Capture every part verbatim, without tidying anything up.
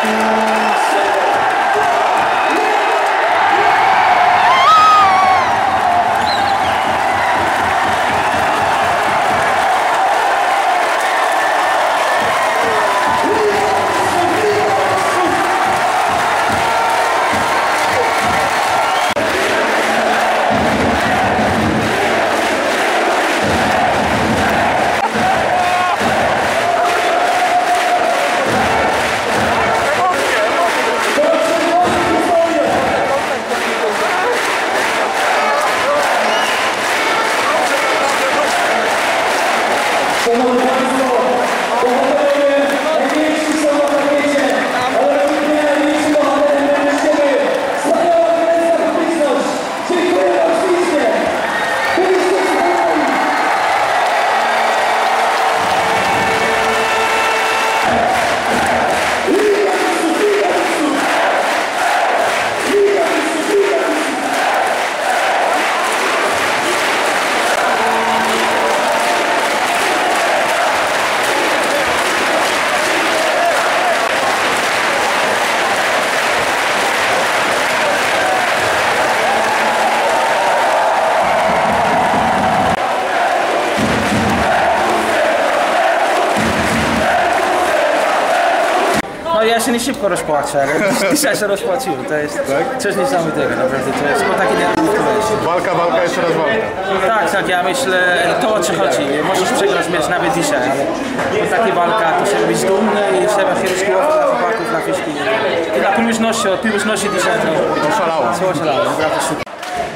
No ja się nie szybko rozpłaczę, ale dzisiaj się rozpłaciłem, to jest tak? Coś niesamowitego, naprawdę, to jest takie nerwowe. Walka, walka, jeszcze raz walka. Tak, tak, ja myślę, to o co chodzi, możesz przegrać mecz nawet dzisiaj, ale po takiej walka to trzeba być dumny i trzeba się ryskować dla chłopaków, dla fiszki. I dla publiczności, od publiczności dzisiaj to oszalało. To oszalało, naprawdę super.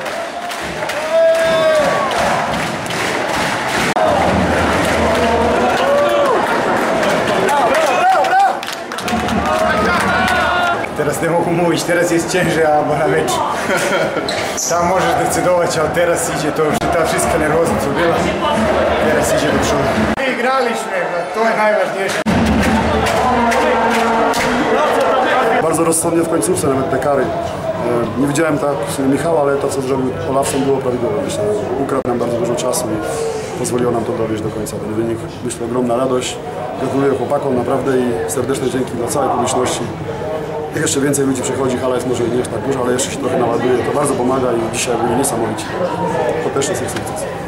Teraz nie mogę mówić, teraz jest ciężej albo na mecz. Tam możesz decydować, ale teraz idzie to, że ta wszystka nerwozność co była, teraz idzie do przodu. Wygraliśmy, to jest najważniejsze. Bardzo rozsądnie w końcówce, nawet te kary. Nie widziałem tak Michała, ale to co zrobił Olafson było prawidłowe. Myślę, ukradł nam bardzo dużo czasu i pozwoliło nam to dowieść do końca. Ten wynik, myślę, ogromna radość. Gratuluję chłopakom naprawdę i serdeczne dzięki dla całej publiczności. Jeszcze więcej ludzi przychodzi, hala jest może nie jest tak duża, ale jeszcze się trochę naładuje. To bardzo pomaga i dzisiaj byli niesamowici. To też jest ich sukces.